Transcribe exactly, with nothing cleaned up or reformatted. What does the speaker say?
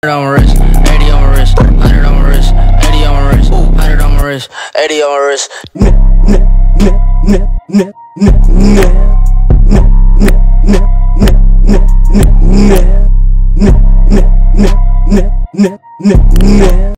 on my wrist, eighty on my wrist, hundred on my wrist, eighty on my wrist, hundred on my wrist, eighty on my wrist.